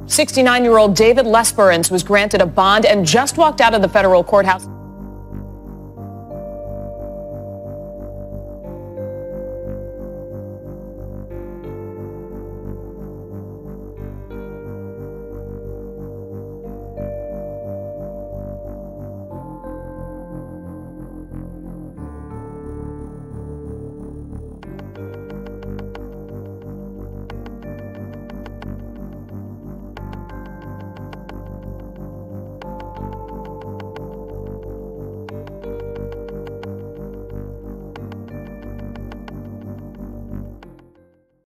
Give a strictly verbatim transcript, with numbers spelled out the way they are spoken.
sixty-nine-year-old David Lesperance was granted a bond and just walked out of the federal courthouse.